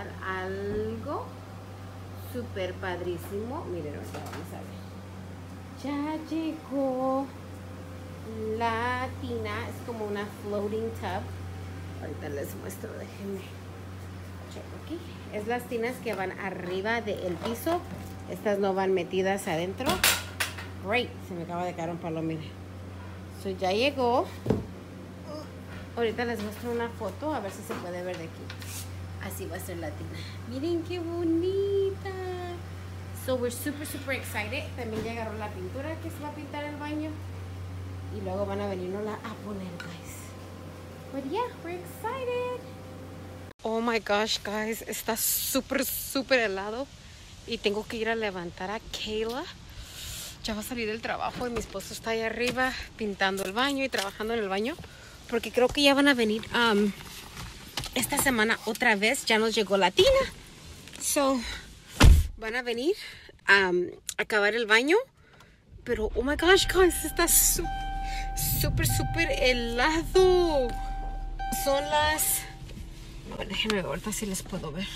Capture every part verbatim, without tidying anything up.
enseñar algo súper padrísimo. Miren, ahorita vamos a ver. Ya llegó la tina, es como una floating tub. Ahorita les muestro, déjenme checo aquí. Es las tinas que van arriba del piso. Estas no van metidas adentro. Great, se me acaba de caer un palo, miren. So ya llegó. Ahorita les muestro una foto, a ver si se puede ver de aquí. Así va a ser la tina. Miren qué bonita. So we're super, super excited. También ya agarró la pintura que se va a pintar el baño. Y luego van a venirnos a poner, guys. But yeah, we're excited. Oh my gosh, guys. Está súper, súper helado. Y tengo que ir a levantar a Kayla. Ya va a salir del trabajo y mi esposo está ahí arriba pintando el baño y trabajando en el baño. Porque creo que ya van a venir um, esta semana otra vez. Ya nos llegó la tina. So, van a venir um, a acabar el baño. Pero, oh my gosh, guys, está súper, súper helado. Son las... A ver, déjenme ver ahorita si les puedo ver.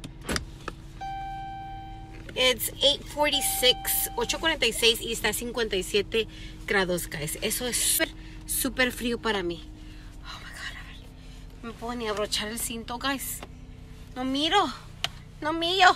It's eight forty-six, ocho cuarenta y seis y está cincuenta y siete grados, guys. Eso es súper, súper frío para mí. Oh my God, a ver. No me puedo ni abrochar el cinto, guys. No miro. No miro.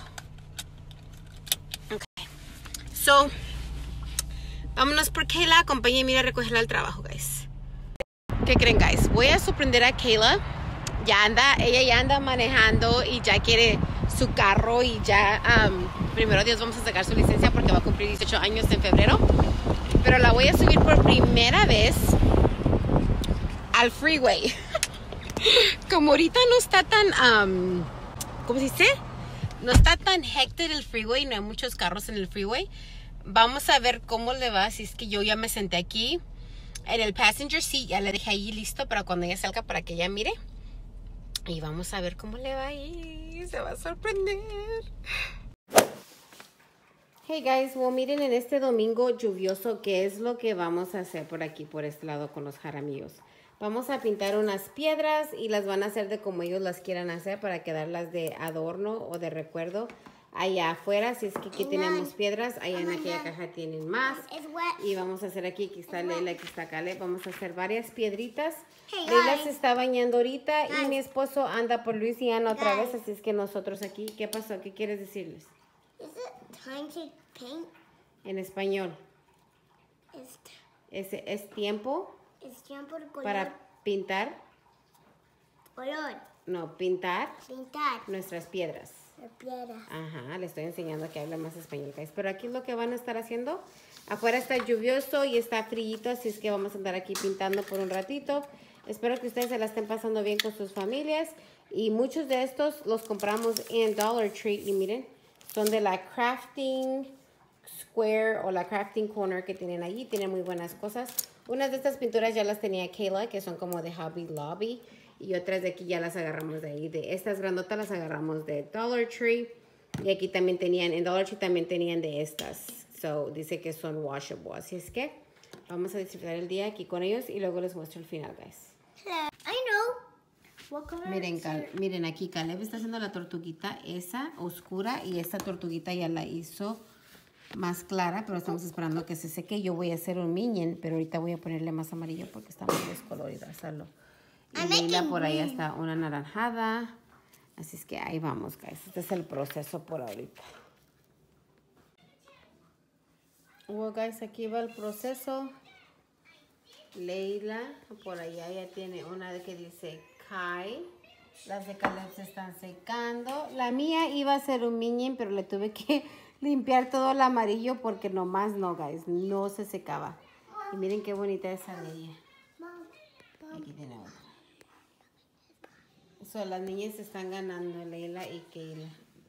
Ok. So, vámonos por Kayla. Acompáñenme a recogerla al trabajo, guys. ¿Qué creen, guys? Voy a sorprender a Kayla. Ya anda, ella ya anda manejando y ya quiere su carro y ya, um, primero Dios, vamos a sacar su licencia porque va a cumplir dieciocho años en febrero. Pero la voy a subir por primera vez al freeway. Como ahorita no está tan, um, ¿cómo se dice? No está tan hectic el freeway, no hay muchos carros en el freeway. Vamos a ver cómo le va, si es que yo ya me senté aquí en el passenger seat, ya le dejé ahí listo para cuando ella salga para que ella mire. Y vamos a ver cómo le va ahí. Se va a sorprender. Hey guys, well miren en este domingo lluvioso, ¿qué es lo que vamos a hacer por aquí, por este lado con los jaramillos? Vamos a pintar unas piedras y las van a hacer de como ellos las quieran hacer para quedarlas de adorno o de recuerdo allá afuera. Si es que aquí tenemos piedras, allá en aquella caja tienen más. Y vamos a hacer aquí, aquí está Leila, aquí está Caleb. Vamos a hacer varias piedritas. Leila se está bañando ahorita y mi esposo anda por Luisiana otra vez, así es que nosotros aquí. ¿Qué pasó? ¿Qué quieres decirles? Is it time to paint? En español. Es, Es, es tiempo es tiempo de color. para pintar. Color. No, pintar Pintar. nuestras piedras. La piedra. Ajá, le estoy enseñando que hable más español, guys. Pero aquí es lo que van a estar haciendo. Afuera está lluvioso y está frío, así es que vamos a andar aquí pintando por un ratito. Espero que ustedes se la estén pasando bien con sus familias. Y muchos de estos los compramos en Dollar Tree. Y miren, son de la Crafting Square o la Crafting Corner que tienen allí. Tienen muy buenas cosas. Unas de estas pinturas ya las tenía Kayla, que son como de Hobby Lobby. Y otras de aquí ya las agarramos de ahí. De estas grandotas las agarramos de Dollar Tree. Y aquí también tenían, en Dollar Tree también tenían de estas. So, dice que son washable. Así es que vamos a disfrutar el día aquí con ellos y luego les muestro el final, guys. Hello. I know. What color Miren, is Cal, it? miren aquí, Caleb está haciendo la tortuguita esa oscura y esta tortuguita ya la hizo más clara, pero estamos esperando que se seque. Yo voy a hacer un minion, pero ahorita voy a ponerle más amarillo porque está muy descolorido hacerlo. Y I'm Leila making por ahí green. está una naranjada. Así es que ahí vamos, guys. Este es el proceso por ahorita. Well, guys, aquí va el proceso. Leila, por allá ya tiene una de que dice Kai. Las de Caleb se están secando. La mía iba a ser un minion, pero le tuve que limpiar todo el amarillo porque nomás no, guys. No se secaba. Y miren qué bonita esa de ella. Aquí tiene otra. So, las niñas se están ganando, Leila y Kayla.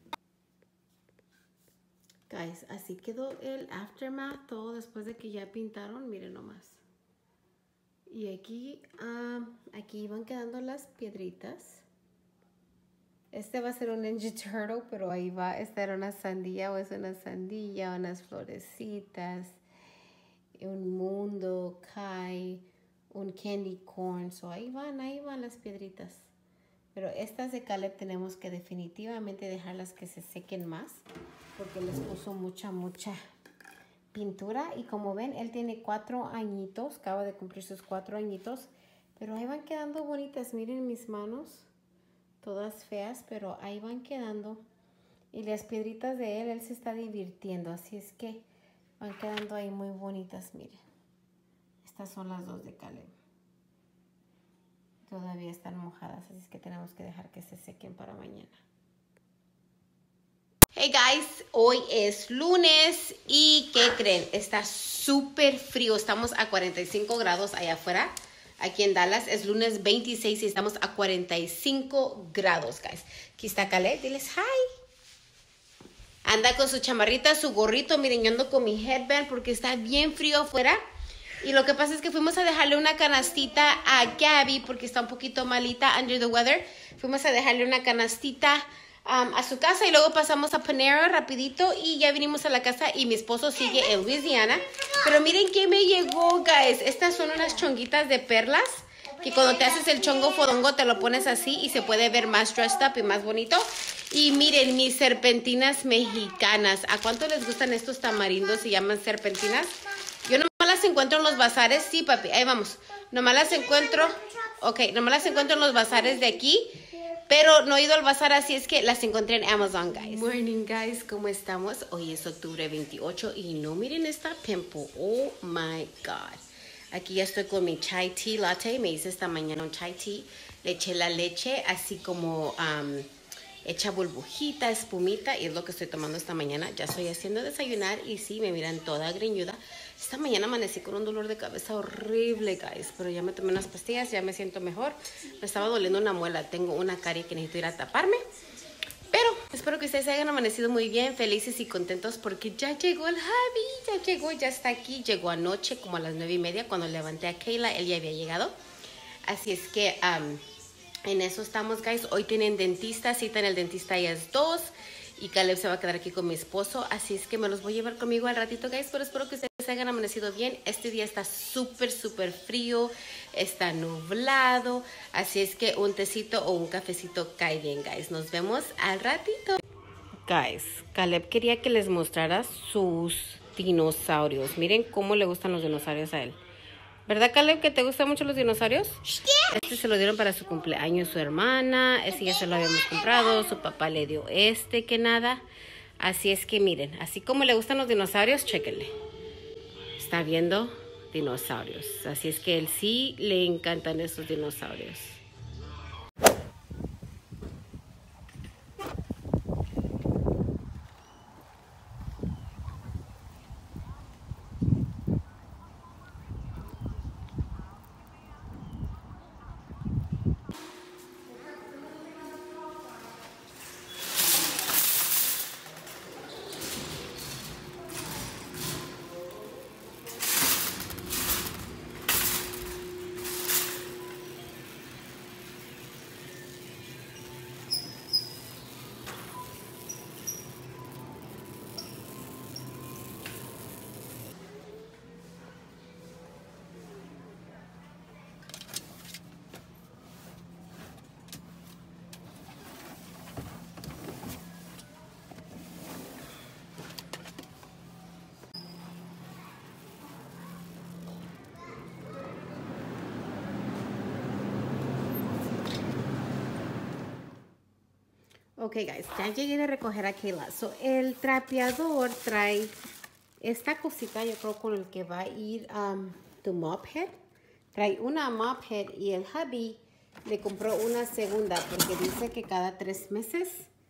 Guys, así quedó el aftermath, todo después de que ya pintaron, miren nomás. Y aquí, um, aquí van quedando las piedritas. Este va a ser un Ninja Turtle, pero ahí va, esta era una sandía o es una sandía, unas florecitas, un mundo, Kai, un candy corn. So ahí van, ahí van las piedritas. Pero estas de Caleb tenemos que definitivamente dejarlas que se sequen más. Porque les puso mucha, mucha pintura. Y como ven, él tiene cuatro añitos. Acaba de cumplir sus cuatro añitos. Pero ahí van quedando bonitas. Miren mis manos. Todas feas, pero ahí van quedando. Y las piedritas de él, él se está divirtiendo. Así es que van quedando ahí muy bonitas, miren. Estas son las dos de Caleb. Todavía están mojadas, así es que tenemos que dejar que se sequen para mañana. Hey guys, hoy es lunes y ¿qué creen? Está súper frío. Estamos a cuarenta y cinco grados allá afuera. Aquí en Dallas es lunes veintiséis y estamos a cuarenta y cinco grados, guys. Aquí está Caleb, diles hi. Anda con su chamarrita, su gorrito. Miren, yo ando con mi headband porque está bien frío afuera. Y lo que pasa es que fuimos a dejarle una canastita a Gabby porque está un poquito malita, under the weather. Fuimos a dejarle una canastita um, a su casa y luego pasamos a Panera rapidito y ya vinimos a la casa y mi esposo sigue en Louisiana. Pero miren qué me llegó, guys. Estas son unas chonguitas de perlas que cuando te haces el chongo fodongo te lo pones así y se puede ver más dressed up y más bonito. Y miren, mis serpentinas mexicanas. ¿A cuánto les gustan estos tamarindos? Se llaman serpentinas. Yo nomás las encuentro en los bazares. Sí, papi, ahí vamos. Nomás las encuentro. Ok, nomás las encuentro en los bazares de aquí. Pero no he ido al bazar, así es que las encontré en Amazon, guys. Morning, guys. ¿Cómo estamos? Hoy es octubre veintiocho y no miren esta pimple. Oh, my God. Aquí ya estoy con mi chai tea latte. Me hice esta mañana un chai tea. Le eché la leche así como um, hecha burbujita, espumita. Y es lo que estoy tomando esta mañana. Ya estoy haciendo desayunar y sí, me miran toda greñuda. Esta mañana amanecí con un dolor de cabeza horrible, guys. Pero ya me tomé unas pastillas, ya me siento mejor. Me estaba doliendo una muela. Tengo una carie que necesito ir a taparme. Pero espero que ustedes hayan amanecido muy bien, felices y contentos porque ya llegó el hubby. Ya llegó, ya está aquí. Llegó anoche como a las nueve y media cuando levanté a Kayla. Él ya había llegado. Así es que um, en eso estamos, guys. Hoy tienen dentista. Cita en el dentista ya es dos. Y Caleb se va a quedar aquí con mi esposo. Así es que me los voy a llevar conmigo al ratito, guys. Pero espero que ustedes hayan amanecido bien. Este día está súper, súper frío. Está nublado. Así es que un tecito o un cafecito cae bien, guys. Nos vemos al ratito. Guys, Caleb quería que les mostrara sus dinosaurios. Miren cómo le gustan los dinosaurios a él. ¿Verdad, Caleb, que te gustan mucho los dinosaurios? Este se lo dieron para su cumpleaños su hermana. Este ya se lo habíamos comprado. Su papá le dio este que nada. Así es que miren, así como le gustan los dinosaurios, chéquenle. Está viendo dinosaurios. Así es que él sí le encantan esos dinosaurios. Ok, guys, ya llegué de recoger a Kayla. So, el trapeador trae esta cosita, yo creo, con el que va a ir um, tu mop head. Trae una mop head y el hubby le compró una segunda porque dice que cada tres meses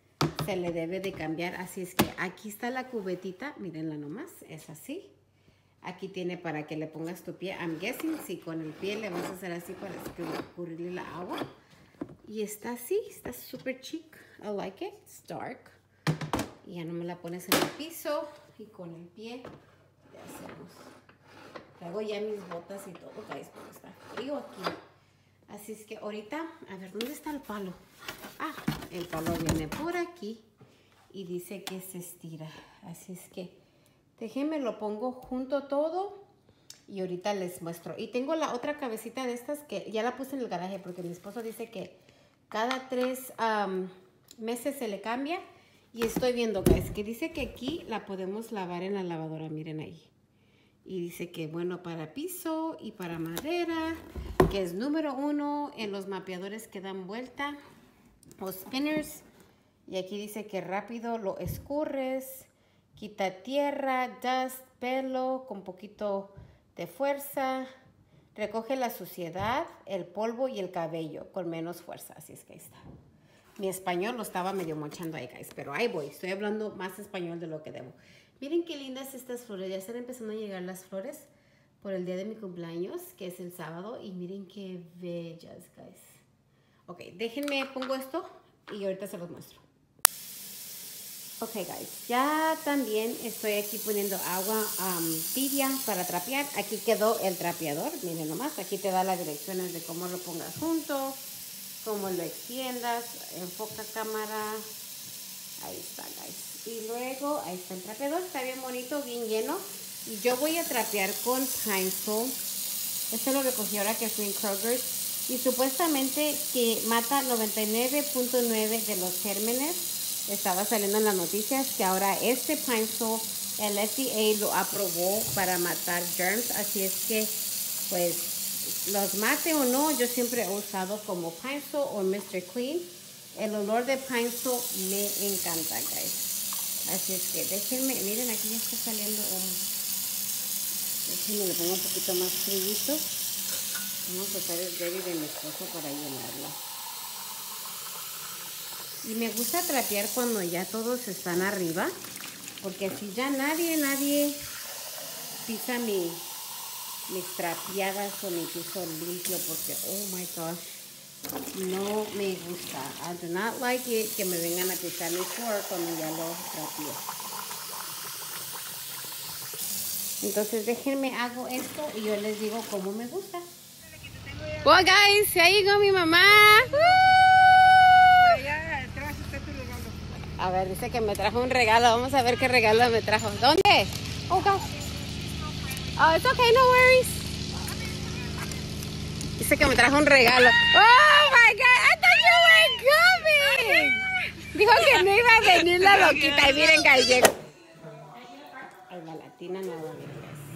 se le debe de cambiar. Así es que aquí está la cubetita, mírenla nomás, es así. Aquí tiene para que le pongas tu pie. I'm guessing si con el pie le vas a hacer así para escurrirle la agua. Y está así, está súper chic. I like it, it's dark. Y ya no me la pones en el piso. Y con el pie ya hacemos. Traigo ya mis botas y todo, guys, porque está frío aquí. Así es que ahorita, a ver, ¿dónde está el palo? Ah, el palo viene por aquí. Y dice que se estira. Así es que déjenme lo pongo junto todo. Y ahorita les muestro. Y tengo la otra cabecita de estas que ya la puse en el garaje porque mi esposo dice que cada tres um, meses se le cambia. Y estoy viendo, guys, que dice que aquí la podemos lavar en la lavadora. Miren ahí. Y dice que bueno para piso y para madera. Que es número uno en los mapeadores que dan vuelta. O spinners. Y aquí dice que rápido lo escurres. Quita tierra, dust, pelo con poquito de fuerza. Recoge la suciedad, el polvo y el cabello con menos fuerza. Así es que ahí está. Mi español lo estaba medio mochando ahí, guys. Pero ahí voy. Estoy hablando más español de lo que debo. Miren qué lindas estas flores. Ya están empezando a llegar las flores por el día de mi cumpleaños, que es el sábado. Y miren qué bellas, guys. Ok, déjenme, pongo esto y ahorita se los muestro. Ok, guys. Ya también estoy aquí poniendo agua um, tibia para trapear. Aquí quedó el trapeador. Miren nomás. Aquí te da las direcciones de cómo lo pongas junto. Cómo lo extiendas, enfoca cámara, ahí está, guys. Y luego, ahí está el trapeador, está bien bonito, bien lleno. Y yo voy a trapear con Pine-Sol. Este lo recogí ahora que fui en Kroger. Y supuestamente que mata noventa y nueve punto nueve de los gérmenes. Estaba saliendo en las noticias que ahora este Pine-Sol, el F D A lo aprobó para matar germs. Así es que, pues, los mate o no, yo siempre he usado como Pine-Sol o mister Clean. El olor de Pine-Sol me encanta, guys. Así es que déjenme, miren, aquí ya está saliendo un... Déjenme, le pongo un poquito más frío. Vamos a usar el baby de mi esposo para llenarlo. Y me gusta trapear cuando ya todos están arriba, porque así ya nadie, nadie pisa mi... mis trapeadas o mi piso limpio, porque oh my gosh, no me gusta. I do not like it que me vengan a pisar mi floor cuando ya lo trapeé. Entonces déjenme hago esto y yo les digo cómo me gusta. Well guys, ya llegó mi mamá. A ver, dice que me trajo un regalo. Vamos a ver qué regalo me trajo. ¿Dónde? Oh gosh. Oh, it's okay, no worries. Dice que me trajo un regalo. Oh my God, I thought you were coming. Dijo que no iba a venir la loquita. Y miren, guys, llegó. Ay, la latina nuevamente.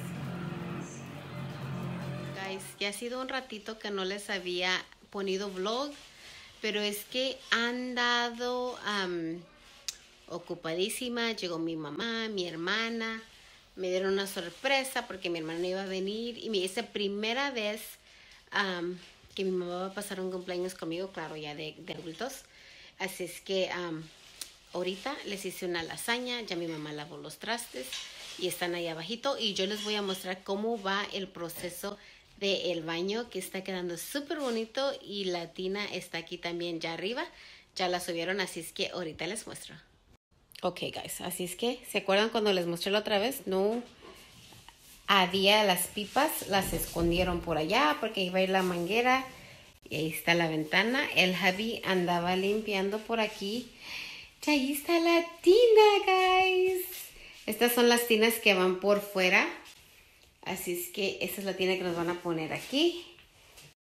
Guys, ya ha sido un ratito que no les había ponido vlog, pero es que han dado um, ocupadísima. Llegó mi mamá, mi hermana. Me dieron una sorpresa porque mi hermano iba a venir y me dice primera vez um, que mi mamá va a pasar un cumpleaños conmigo, claro, ya de, de adultos. Así es que um, ahorita les hice una lasaña, ya mi mamá lavó los trastes y están ahí abajito. Y yo les voy a mostrar cómo va el proceso del baño, que está quedando súper bonito. Y la tina está aquí también ya arriba, ya la subieron, así es que ahorita les muestro. Ok, guys, así es que, ¿se acuerdan cuando les mostré la otra vez? No había las pipas, las escondieron por allá porque iba a ir la manguera. Y ahí está la ventana. El Javi andaba limpiando por aquí. Y ahí está la tina, guys. Estas son las tinas que van por fuera. Así es que esta es la tina que nos van a poner aquí.